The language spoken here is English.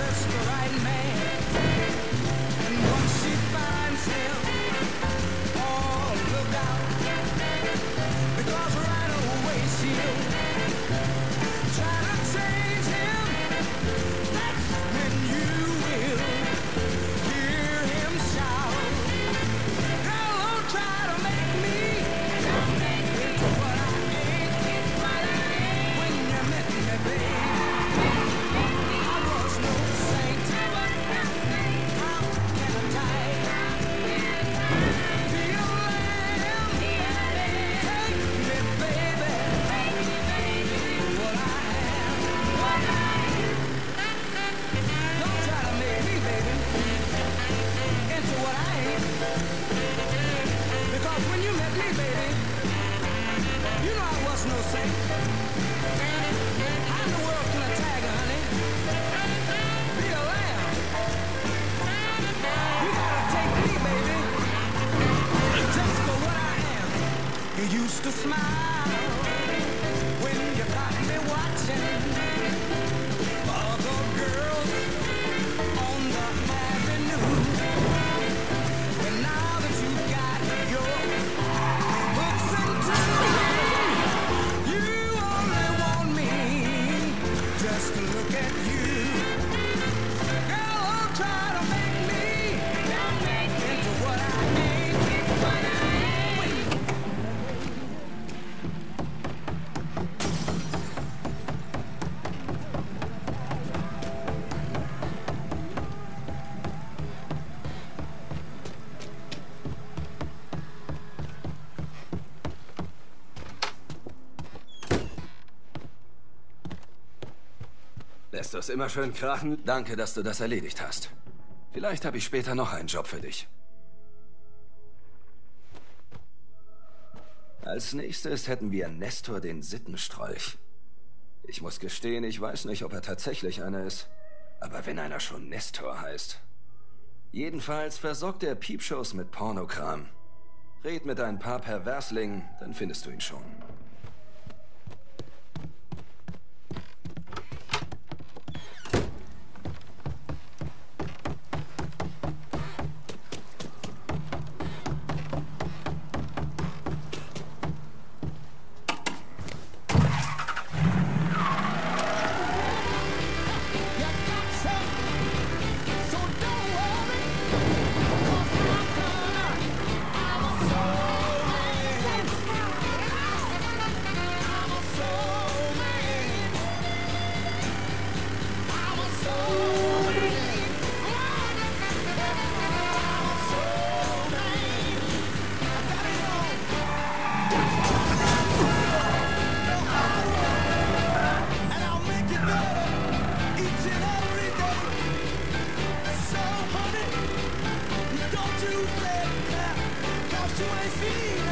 just the right man. And once she finds him, oh, look out, because right away she'll try to change him. That's when you will hear him shout, girl, don't try to make me into what I ain't. When you met me, baby, I was no saint. How can I be a lamb? Take me, baby, what I am. Don't try to make me, baby, into what I ain't. Because when you met me, baby, you know I was no saint. How in the world can I tag her, honey? Be a lamb. You gotta take me, baby, just for what I am. You used to smile when you got me watching other girls on the avenue. But now that you got your hooks into me, you only want me just to look at you. Girl, don't try to make me into what I ain't. Lässt das immer schön krachen? Danke, dass du das erledigt hast. Vielleicht habe ich später noch einen Job für dich. Als nächstes hätten wir Nestor den Sittenstrolch. Ich muss gestehen, ich weiß nicht, ob er tatsächlich einer ist. Aber wenn einer schon Nestor heißt. Jedenfalls versorgt er Piepshows mit Pornokram. Red mit ein paar Perverslingen, dann findest du ihn schon. You ain't seen